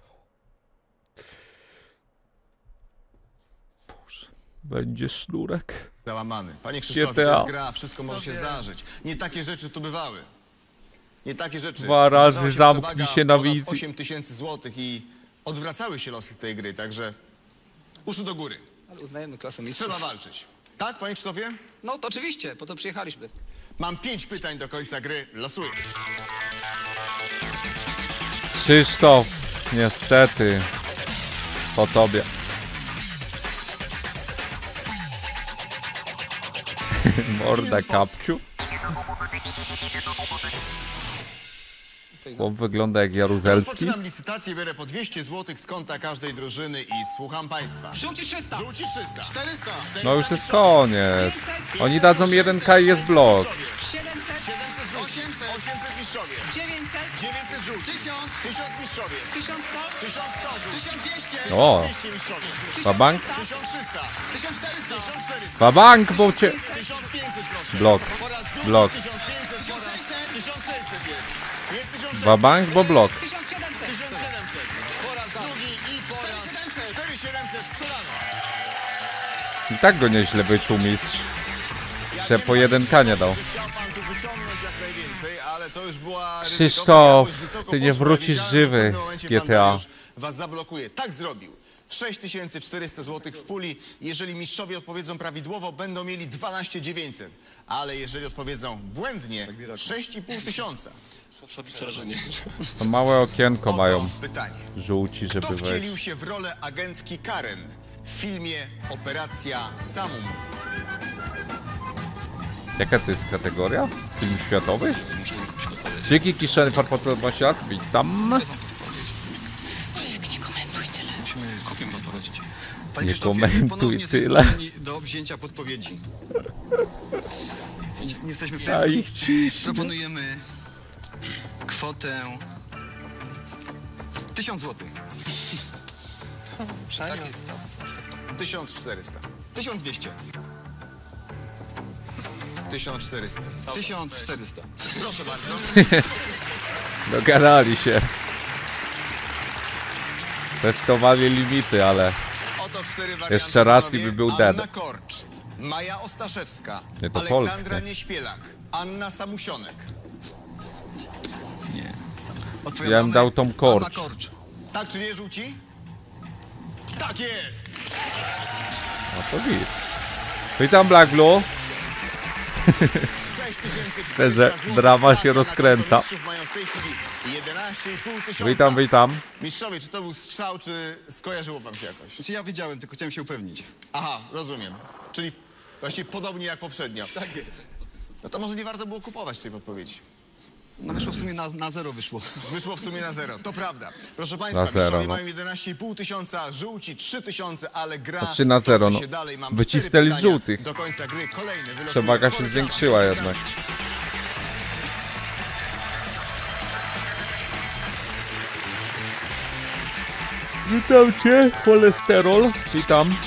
Boże. Będzie sznurek. załamany. Panie Krzysztofie, G T A. to jest gra, wszystko może się zdarzyć. Nie takie rzeczy tu bywały. Nie takie rzeczy. Dwa razy Zdarzała się zamknij przewaga się na ponad wizji. osiem tysięcy złotych i odwracały się losy tej gry, także uszy do góry. Ale uznajemy klasę mistrzów. Trzeba walczyć. Tak, panie Krzysztofie? No to oczywiście, po to przyjechaliśmy. Mam pięć pytań do końca gry. Losuję. Krzysztof, niestety. Po tobie. Morda kapciu. Chłop wygląda jak Jaruzelski. Rozpoczynam licytację, biorę po dwieście złotych z konta każdej drużyny i słucham państwa. Żółci trzysta! Żółci trzysta. czterysta. No już jest koniec. Oni dadzą jeden K i jest blok. siedemset! siedemset żółci. osiemset mistrzowie. dziewięćset! dziewięćset żółci. tysiąc. tysiąc mistrzowie. tysiąc sto! tysiąc sto żółci. tysiąc dwieście. O, dwieście mistrzowie. Babank? tysiąc trzysta. tysiąc czterysta. tysiąc czterysta. Babank, bo cię... tysiąc pięćset proszę. Blok. Po raz drugi Blok. tysiąc pięćset, po raz tysiąc sześćset jest. Jest tysiąc sześćset. Babank, bo blok. tysiąc siedemset! tysiąc siedemset. Po raz drugi i po raz cztery tysiące siedemset sprzedano. I tak go nieźle wyczuł mistrz. Że po jeden K nie dał. Chciał pan tu wyciągnąć jak najwięcej, ale to już była Krzysztof, ryzykowna, jakoś ty nie wysoko wrócisz poszła. Wiedziałem, że w żywy, pewnym momencie G pan T A. Dariusz was zablokuje. Tak zrobił. sześć tysięcy czterysta złotych w puli. Jeżeli mistrzowie odpowiedzą prawidłowo, będą mieli dwanaście tysięcy dziewięćset. Ale jeżeli odpowiedzą błędnie, sześć i pół tysiąca. Przerażenie. To małe okienko Oto mają pytanie. żółci, żeby Kto wejść. wcielił się w rolę agentki Karen w filmie Operacja Samum? Jaka to jest kategoria? Film światowy? Dzięki kieszeni farmaceutyczny lat, witam. Nie komentuj tyle. Musimy kopię podpowiedzieć. Panie Nie Krzysztofie, komentuj ponownie jesteśmy tyle. zmuszeni do wzięcia podpowiedzi. Nie, nie jesteśmy A pewni. ich ciśnie. Proponujemy kwotę tysiąc złotych. tysiąc czterysta. tysiąc dwieście. tysiąc czterysta. tysiąc czterysta. Proszę bardzo. Dogadali się. Testowali limity, ale Oto cztery warianty. Jeszcze raz i panowie. by był Anna dead. Korcz, Maja Ostaszewska, Nie, to Aleksandra polskie. Nieśpielak, Anna Samusionek. ja bym dał Tom Korcz. Anna Korcz. Tak czy nie, żółci? Tak jest! No to git. Witam Black Blue. sześć tysięcy Że czterysta złotych drama się trafia na rozkręca. konto mistrzów, mają w tej chwili jedenaście i pół tysiąca. Witam, witam. Mistrzowie, czy to był strzał, czy skojarzyło wam się jakoś? Znaczy ja wiedziałem, tylko chciałem się upewnić. Aha, rozumiem. Czyli właśnie podobnie jak poprzednio. Tak jest. No to może nie warto było kupować tej podpowiedzi. No wyszło w sumie na, na zero wyszło. Wyszło w sumie na zero, to prawda. Proszę państwa, Na zero, mistrzowie no. mają jedenaście i pół tysiąca, żółci trzy tysiące, ale gra To trzy na zero, toczy no. się dalej. Mam Wycisnęli cztery z pytania żółtych. do końca gry. Kolejny wylosuję. Przewaga się Pora zwiększyła grama. jednak. Witam cię, cholesterol. Witam.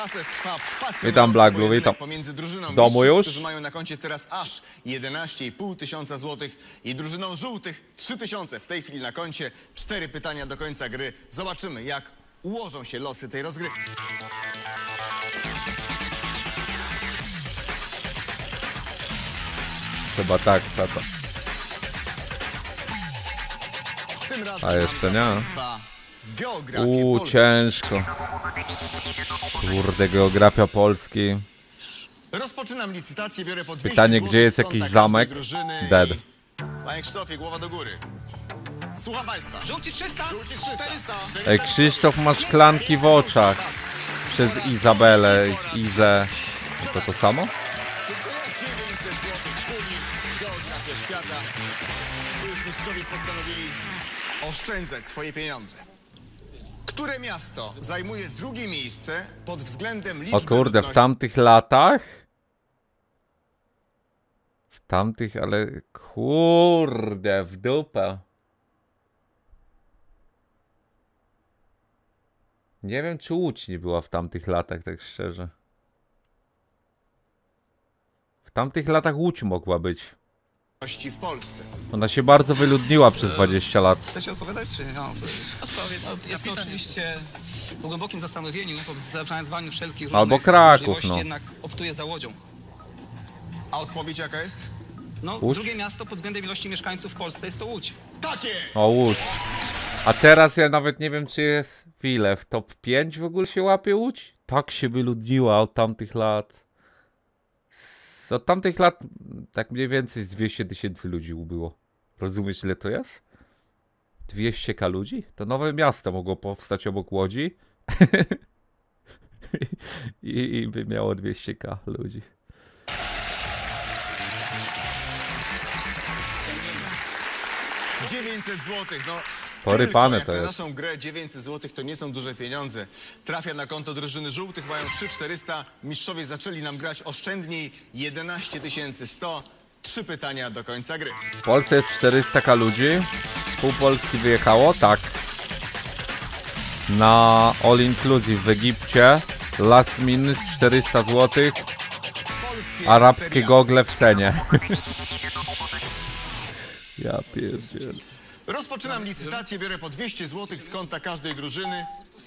trasę trwa pasjonujący Witam, Black Blue, pojedynek witam. pomiędzy drużyną W domu mistrzów, już? którzy mają na koncie teraz aż jedenaście i pół tysiąca złotych i drużyną żółtych trzy tysiące. W tej chwili na koncie cztery pytania do końca gry. Zobaczymy, jak ułożą się losy tej rozgrywki. Chyba tak, tata. Tym razem A jeszcze mam dla nie. państwa geografię Uuu, Polski. ciężko. Kurde, geografia Polski. Rozpoczynam licytację, biorę po dwieście Pytanie, złotych gdzie jest z konta jakiś każdej zamek? drużyny i- Dead. Panie Krzysztofie, głowa do góry. Słucham państwa. Żółci trzysta. Żółci trzysta. Ej, Krzysztof ma szklanki w oczach. Przez Izabelę, Izę. To to samo? dziewięćset złotych puli, geografia świata. Tu już mistrzowie postanowili oszczędzać swoje pieniądze. Które miasto zajmuje drugie miejsce pod względem liczby O kurde, w ludności? tamtych latach? W tamtych, ale kurde, w dupę. Nie wiem, czy Łódź nie była w tamtych latach, tak szczerze. W tamtych latach Łódź mogła być. w Polsce. Ona się bardzo wyludniła przez dwadzieścia lat. Chcecie odpowiadać, czy no, odpowiedz. Jest to oczywiście po głębokim zastanowieniu, po zanalizowaniu wszelkich Albo różnych Kraków, możliwości, no. jednak optuję za Łodzią. A odpowiedź jaka jest? No, Łódź? drugie miasto pod względem ilości mieszkańców w Polsce jest to Łódź. Tak jest! O, Łódź. A teraz ja nawet nie wiem, czy jest w ile, w top pięć w ogóle się łapie Łódź? Tak się wyludniła od tamtych lat. Z, od tamtych lat tak mniej więcej z dwieście tysięcy ludzi ubyło. Rozumiesz, ile to jest? dwieście ka ludzi? To nowe miasto mogło powstać obok Łodzi. I, I by miało dwieście ka ludzi. dziewięćset złotych, no. Porypane tylko to jak na jest. naszą grę dziewięćset złotych to nie są duże pieniądze. Trafia na konto drużyny żółtych, mają trzy tysiące czterysta. Mistrzowie zaczęli nam grać oszczędniej. jedenaście tysięcy sto. Trzy pytania do końca gry. W Polsce jest czterysta ka ludzi. Pół Polski wyjechało, tak. Na All Inclusive w Egipcie. Last minute czterysta złotych. Polskie Arabskie seriale. gogle w cenie. Ja pierdzielę. Rozpoczynam licytację, biorę po dwieście złotych z konta każdej drużyny.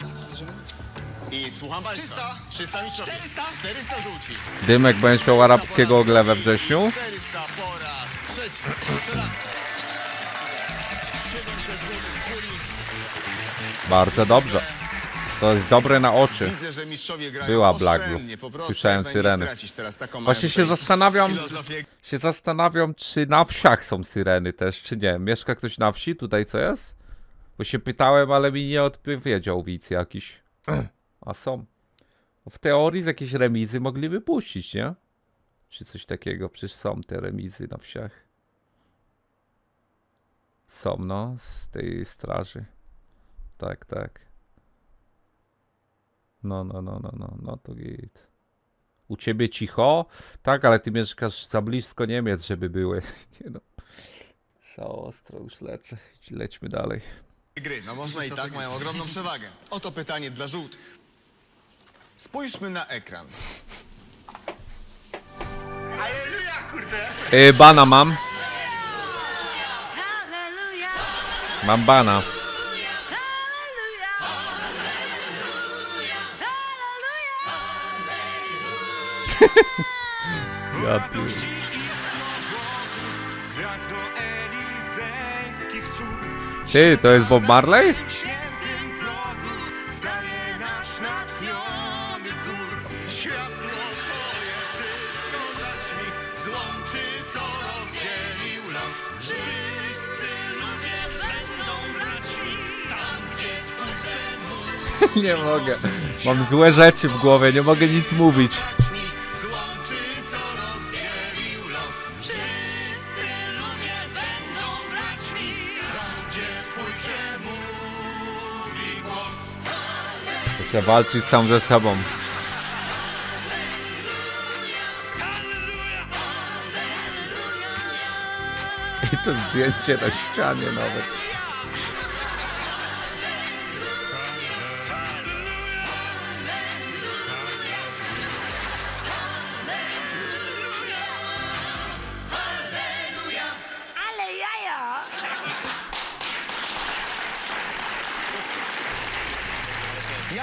I słucham państwa. trzysta mistrzowie. czterysta. czterysta żółci. Dymek będziesz miał arabskie gogle we wrześniu. czterysta po raz trzeci. Zaczynamy. siedemset złotych puli. Bardzo dobrze. To jest dobre na oczy. Widzę, że mistrzowie grają Była Black oszczędnie, po prostu, Słyszałem jak nie syreny. stracić teraz taką Właśnie mają się tutaj zastanawiam, filozofię. się zastanawiam, czy na wsiach są syreny też, czy nie. Mieszka ktoś na wsi? Tutaj co jest? Bo się pytałem, ale mi nie odpowiedział widz jakiś. A są. W teorii z jakiejś remizy mogliby puścić, nie? Czy coś takiego. Przecież są te remizy na wsiach. Są, no. Z tej straży. Tak, tak. No, no, no, no, no. No to git. U ciebie cicho? Tak, ale ty mieszkasz za blisko Niemiec, żeby były. Nie no. Za ostro już lecę. Lećmy dalej. Gry, no można i tak, mają ogromną przewagę. Oto pytanie dla żółtych. Spójrzmy na ekran. Yy, bana mam. Mam bana. Ja pier... Ty, to jest Bob Marley? Nie mogę. Mam złe rzeczy w głowie, nie mogę nic mówić. Muszę walczyć sam ze sobą. I to zdjęcie na ścianie nawet.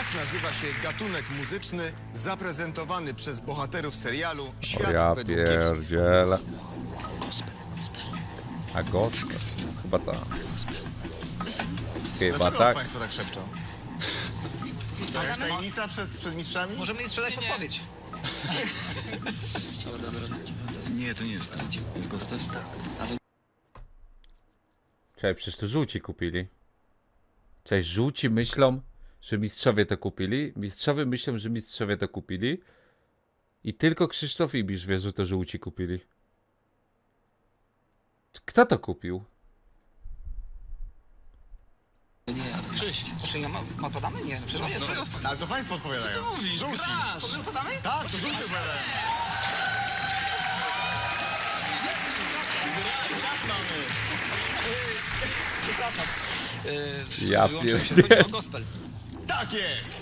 Jak nazywa się gatunek muzyczny zaprezentowany przez bohaterów serialu Świat Ja według Gibsona? pierdzielę. A gospel? Chyba tak. Chyba Dlaczego tak. państwo tak szepczą? To jakaś tajemnica przed, przed mistrzami? Możemy jej sprzedać podpowiedź. Nie, to nie jest to. Czekaj, przecież to żółci kupili. Cześć, żółci myślą, że mistrzowie to kupili. Mistrzowie myślą, że mistrzowie to kupili. I tylko Krzysztof Ibisz wie, że to żółci kupili. Kto to kupił? Krzyś, czy ja ma, ma podamy? Nie, no przecież nie. No, Ale to państwo odpowiadają. co ty mówisz? Żółci. Grasz. To był podamy? Tak, to żółci odpowiadają. Przepraszam. Yy, Ja wyłączyłem się, pierdzielę. chodzi o gospel. Tak jest!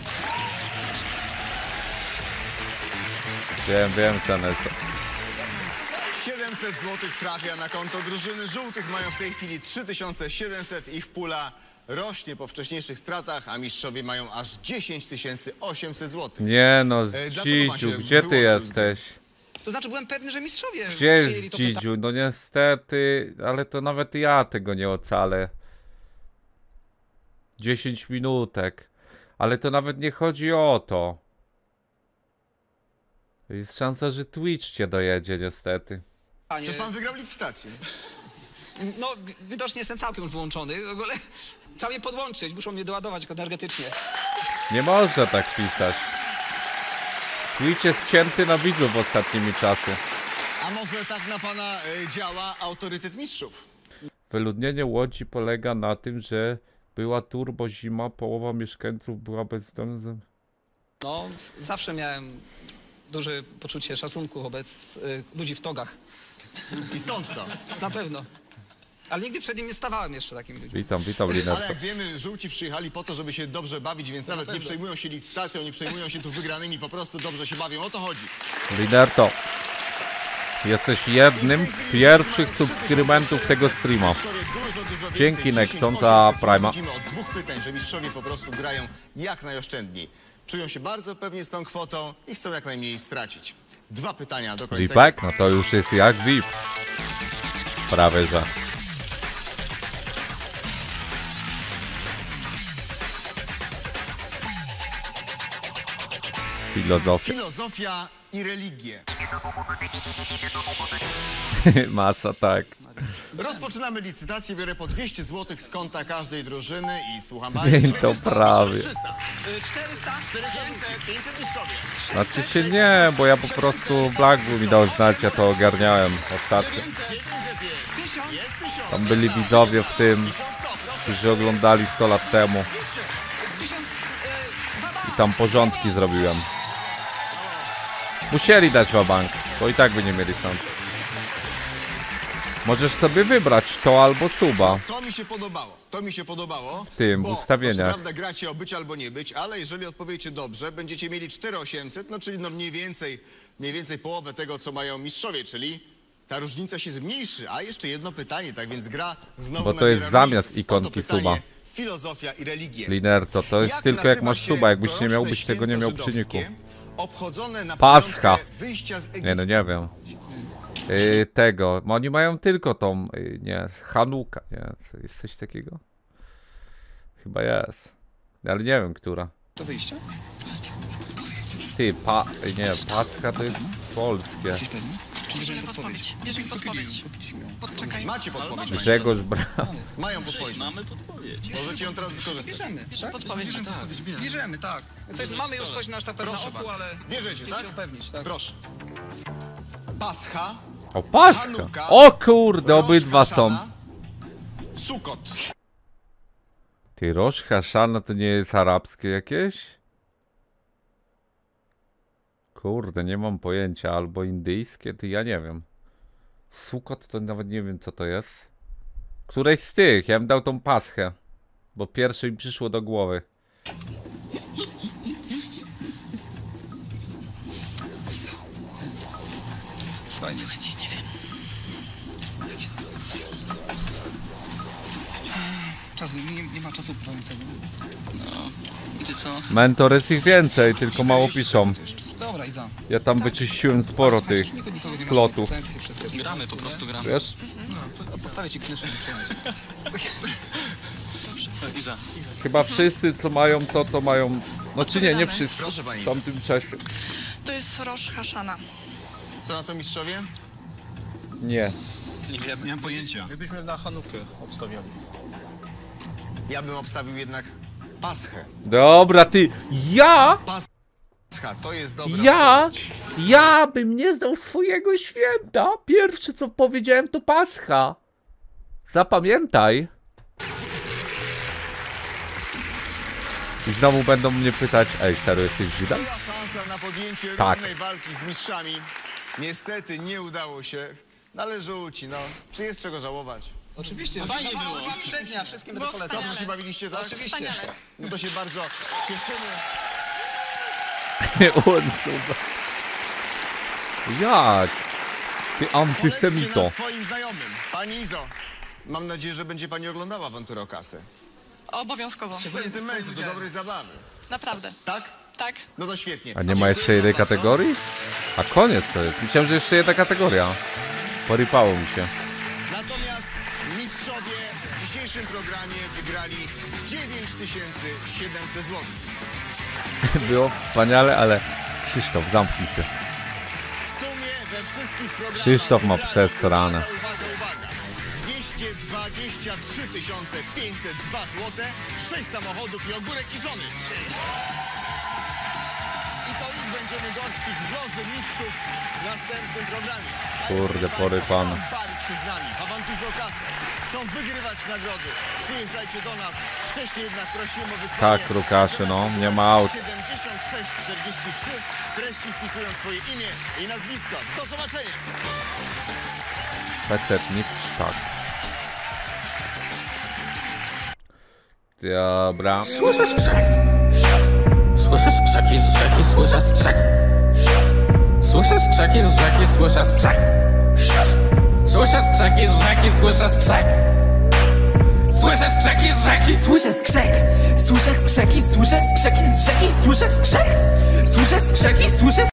Wiem, wiem, co one są. siedemset złotych trafia na konto drużyny żółtych. Mają w tej chwili trzy tysiące siedemset. Ich pula rośnie po wcześniejszych stratach, a mistrzowie mają aż dziesięć tysięcy osiemset złotych. Nie no, E, dlaczego pan Dzidziu, się gdzie ty wyłączył z jesteś? To znaczy byłem pewny, że mistrzowie Gdzie przyjęli jest to Dzidziu? No niestety, ale to nawet ja tego nie ocalę. dziesięć minutek. Ale to nawet nie chodzi o to. Jest szansa, że Twitch cię dojedzie niestety. pytanie. Przecież pan wygrał licytację. No, wi- widocznie jestem całkiem już wyłączony. W ogóle trzeba mnie podłączyć, muszą mnie doładować energetycznie. Nie można tak pisać. Twitch jest cięty na widzów ostatnimi czasy. A może tak na pana e, działa autorytet mistrzów? Wyludnienie Łodzi polega na tym, że była turbo zima, połowa mieszkańców była bezdomna. No, zawsze miałem duże poczucie szacunku wobec y, ludzi w togach. I stąd to. Na pewno. Ale nigdy przed nim nie stawałem jeszcze takimi ludźmi. Witam, witam Ale Linerto. jak wiemy, żółci przyjechali po to, żeby się dobrze bawić, więc nawet nie przejmują się licytacją, nie przejmują się tu wygranymi, po prostu dobrze się bawią. O to chodzi. Linerto. Jesteś jednym z pierwszych subskrybentów tego streama. Dużo, dużo Dzięki, więcej. Nexon, za dziesięć osiemset. Prima. Widzimy od dwóch pytań, że mistrzowie po prostu grają jak najoszczędniej. Czują się bardzo pewnie z tą kwotą i chcą jak najmniej stracić. Dwa pytania do końca. Vipek? No to już jest jak V I P. Prawie że. Filozofia. Filozofia i religie. Masa, tak. Rozpoczynamy licytację, biorę po dwieście złotych z konta każdej drużyny i słucham Zmień państwa. to prawie. trzysta, Y, czterysta? pięćset, pięćset mistrzowie. Znaczy się nie, bo ja po prostu Black był mi dał znać, ja to ogarniałem ostatnio. dziewięćset jest. Tysiąc? Jest tysiąc. Tam byli widzowie w tym, Tysiąc sto, proszę. którzy oglądali sto lat temu. Tysiąc? Y, baba! I tam porządki zrobiłem. Musieli dać wabank, bo i tak by nie mieli szans. Możesz sobie wybrać to albo suba. To mi się podobało. To mi się podobało. W tym, w bo, ustawieniach. To co prawda gracie o być albo nie być, ale jeżeli odpowiecie dobrze, będziecie mieli cztery tysiące osiemset, no czyli no mniej więcej, mniej więcej połowę tego, co mają mistrzowie, czyli ta różnica się zmniejszy. A jeszcze jedno pytanie, tak więc gra znowu Bo to jest nabiera zamiast różnic. ikonki Oto pytanie, suba. Filozofia i religia. Linerto, to jest Jak tylko jak nazywa masz się suba, jakbyś nie miał, doroczne byś tego nie miał święto przy niku. żydowskie, obchodzone na Pascha. pamiątkę wyjścia z Egiptu. Nie no, nie wiem. Yy, tego, no oni mają tylko tą, yy, nie, Hanuka, nie, co, jest coś takiego? Chyba jest, ale nie wiem, która. To wyjście? Ty, pa, nie, Pascha to jest polskie. Bierzemy podpowiedź. Bierzemy podpowiedź. Podczekaj. Macie podpowiedź, Państwo. Grzegorz Bra... Mają podpowiedź. Mamy podpowiedź. Możecie ją teraz wykorzystać. Bierzemy, Bierzemy tak? podpowiedź. Bierzemy, tak. To jest, mamy już coś na tak pewno Proszę oku, bardzo. ale... Bierzecie, chcę tak? się upewnić, tak? Proszę. Pascha. O, Pascha! O kurde, obydwa Rosh są. Hashana, Sukot. Ty, Rosh Hashana to nie jest arabskie jakieś? Kurde, nie mam pojęcia, albo indyjskie, ty ja nie wiem. Sukot to nawet nie wiem co to jest. Któreś z tych, ja bym dał tą Paschę, bo pierwsze mi przyszło do głowy. Słuchajcie, Nie wiem. Czas, nie, nie ma czasu pływającego. No, wiecie co? Mentor jest ich więcej, tylko mało piszą. Dobra, Iza. Ja tam wyczyściłem sporo tych slotów. Gramy, po prostu gramy. Wiesz? No, to postawię ci knyżkę. Iza. Chyba wszyscy co mają to, to mają... No czy nie, nie wszyscy. Proszę pani. W tamtym czasie. To jest Rosh Hashana. Co na to mistrzowie? Nie. Nie wiem. Nie mam pojęcia. My byśmy na Hanukę obstawiali. Ja bym obstawił jednak Paschę. Dobra, ty... Ja... Pascha, to jest dobra Ja... odpowiedź. Ja bym nie znał swojego święta. Pierwsze co powiedziałem to Pascha. Zapamiętaj. I znowu będą mnie pytać, ej, serio jesteś Żydem? Była szansa na podjęcie Tak. równej walki z mistrzami. Niestety nie udało się. Ale żółci, no. Czy jest czego żałować? Oczywiście, Fajnie było. Przednia, wszystkim Było będę polecał. Dobrze się bawiliście, tak? Oczywiście. Wspaniale. No to się bardzo cieszymy. Jak? Ty Polećcie antysemito. nas swoim znajomym. Pani Izo, mam nadzieję, że będzie pani oglądała awanturę o kasę. Obowiązkowo. Z sentymentu, do dobrej zabawy. Naprawdę. Tak? Tak. No to świetnie. A nie ma jeszcze jednej kategorii? A koniec to jest. Myślałem, że jeszcze jedna kategoria. Porypało mi się. Natomiast mistrzowie w dzisiejszym programie wygrali dziewięć tysięcy siedemset złotych. Było wspaniale, ale Krzysztof, zamknij się. W sumie we wszystkich programach Krzysztof ma wygrali, przesrane. Uwaga, uwaga, uwaga. dwieście dwadzieścia trzy tysiące pięćset dwa złote, sześć samochodów i ogórek kiszony. I to ich będziemy gościć w Loży Mistrzów w następnym programie. A Kurde, jeżeli pory państwo pan. chcą bawić się z nami w awanturze o kasę, chcą wygrywać nagrody, przyjeżdżajcie do nas. Wcześniej jednak prosimy o wysłanie Tak, Rukaszy, no, nie ma aut. siedemdziesiąt sześć czterdzieści trzy, w treści wpisując swoje imię i nazwisko. Do zobaczenia! Peter, nie tak. Dobra. Słyszę skrzek. Słyszę skrzeki z rzeki, słyszę skrzek. Słyszę skrzeki z rzeki, słyszę skrzek. Słyszę skrzeki z rzeki, słyszę skrzek. Słyszę skrzeki z rzeki, słyszę skrzek. Słyszę skrzeki, słyszę skrzeki z rzeki, słyszę skrzek. Słyszę skrzeki, słyszę